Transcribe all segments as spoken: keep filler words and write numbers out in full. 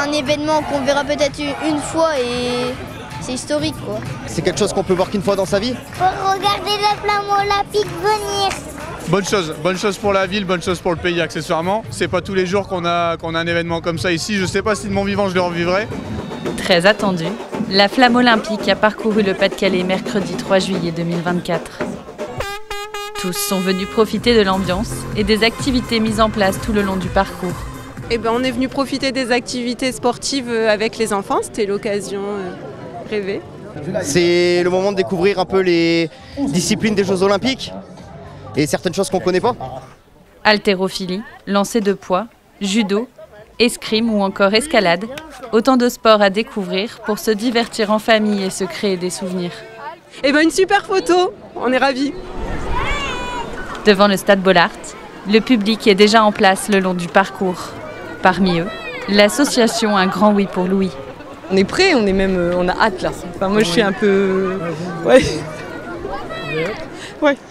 un événement qu'on verra peut-être une fois et c'est historique quoi. C'est quelque chose qu'on peut voir qu'une fois dans sa vie? Pour regarder la flamme olympique venir. Bonne chose, bonne chose pour la ville, bonne chose pour le pays accessoirement. C'est pas tous les jours qu'on a, qu'on a un événement comme ça ici. Je sais pas si de mon vivant je le revivrai. Très attendu, la flamme olympique a parcouru le Pas-de-Calais mercredi trois juillet deux mille vingt-quatre. Tous sont venus profiter de l'ambiance et des activités mises en place tout le long du parcours. Eh ben, on est venu profiter des activités sportives avec les enfants, c'était l'occasion rêvée. C'est le moment de découvrir un peu les disciplines des Jeux Olympiques et certaines choses qu'on ne connaît pas. Haltérophilie, lancer de poids, judo, escrime ou encore escalade, autant de sports à découvrir pour se divertir en famille et se créer des souvenirs. Eh ben, une super photo, on est ravis. Devant le stade Bollaert, le public est déjà en place le long du parcours. Parmi eux, l'association Un Grand Oui pour Louis. On est prêts, on est même, on a hâte là. Enfin, moi je suis un peu... Ouais. Ouais.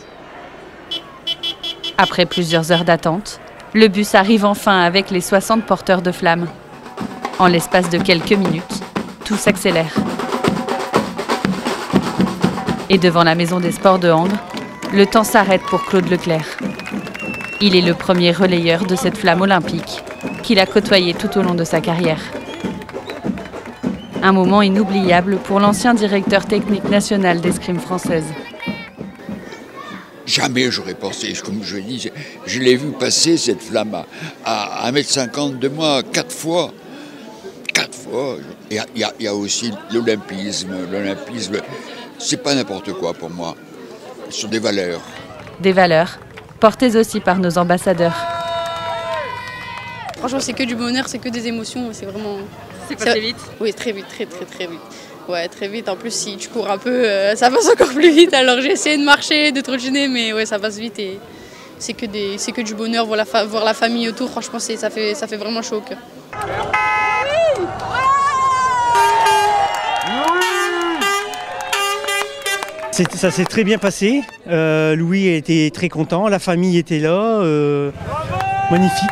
Après plusieurs heures d'attente, le bus arrive enfin avec les soixante porteurs de flammes. En l'espace de quelques minutes, tout s'accélère. Et devant la maison des sports de Angres, le temps s'arrête pour Claude Leclerc. Il est le premier relayeur de cette flamme olympique qu'il a côtoyée tout au long de sa carrière. Un moment inoubliable pour l'ancien directeur technique national d'escrime française. Jamais j'aurais pensé, comme je dis, je, je l'ai vu passer cette flamme à, à un mètre cinquante de moi, quatre fois. Quatre fois. Il y a, il y a, il y a aussi l'olympisme. L'olympisme, c'est pas n'importe quoi pour moi. Ce sont des valeurs. Des valeurs, portées aussi par nos ambassadeurs. Franchement, c'est que du bonheur, c'est que des émotions, c'est vraiment... C'est passé vite? Oui, très vite, très très très vite. Ouais, très vite. En plus, si tu cours un peu, euh, ça passe encore plus vite. Alors j'ai essayé de marcher, de trottiner, mais ouais, ça passe vite et c'est que, des, c'est que du bonheur. Voir la, fa- voir la famille autour, franchement, c'est, ça, fait, ça fait vraiment chaud au cœur. C'est, ça s'est très bien passé. Euh, Louis était très content, la famille était là. Euh, magnifique.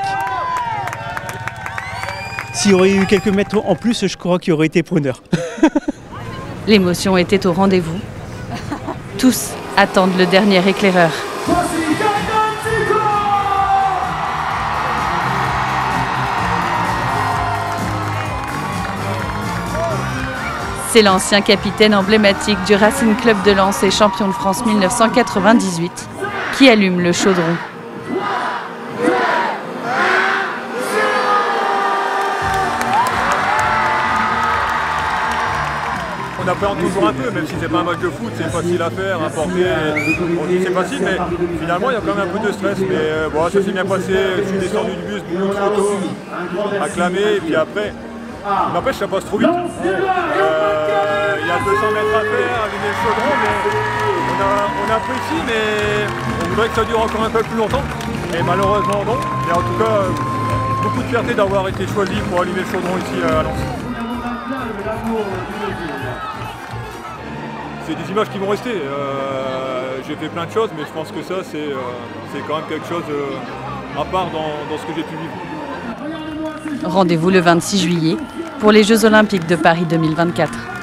S'il y aurait eu quelques mètres en plus, je crois qu'il aurait été preneur. L'émotion était au rendez-vous. Tous attendent le dernier éclaireur. C'est l'ancien capitaine emblématique du Racing Club de Lens et champion de France mille neuf cent quatre-vingt-dix-huit qui allume le chaudron. On appréhende toujours un peu, même si c'est pas un match de foot, c'est facile à faire, à porter. On dit c'est facile, mais finalement il y a quand même un peu de stress. Mais euh, bon, ça s'est bien passé, je suis descendu du bus, beaucoup de photos, acclamé, et puis après, n'empêche, ça passe trop vite. Il euh, y a deux cents mètres à faire, allumer le chaudron, mais on, a, on apprécie, mais on voudrait que ça dure encore un peu plus longtemps. Et malheureusement non, mais en tout cas, beaucoup de fierté d'avoir été choisi pour allumer le chaudron ici à Lens. C'est des images qui vont rester. Euh, j'ai fait plein de choses, mais je pense que ça, c'est, euh, c'est quand même quelque chose euh, à part dans, dans ce que j'ai pu vivre. Rendez-vous le vingt-six juillet pour les Jeux Olympiques de Paris deux mille vingt-quatre.